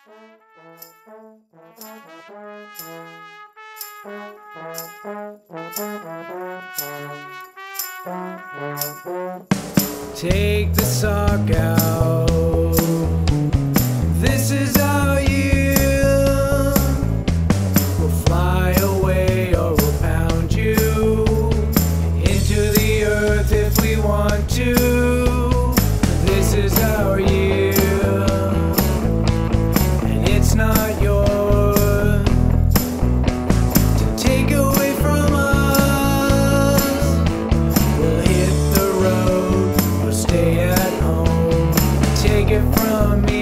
Take the sock out. This is our year. We'll fly away or we'll pound you into the earth if we want to. This is our year, and it's not yours to take away from us. We'll hit the road or stay at home. Take it from me.